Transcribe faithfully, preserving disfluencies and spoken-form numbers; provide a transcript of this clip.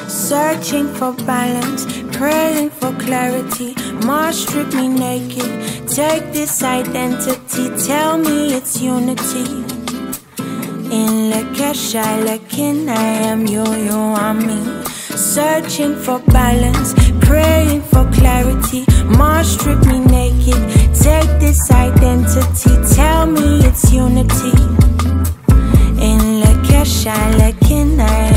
Searching for balance, praying for clarity. Mars strip me naked, take this identity, tell me it's unity. In Lakesha, Lakin, I am you, you are me. Searching for balance, praying for clarity. Mars strip me naked, take this identity, tell me it's unity. In Lakesha, Lakin, I